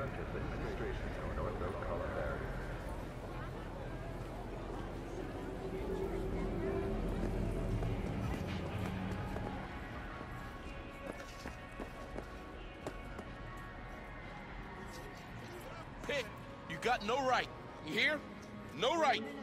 Administration zone or those color barriers. Hey, you got no right. You hear? No right.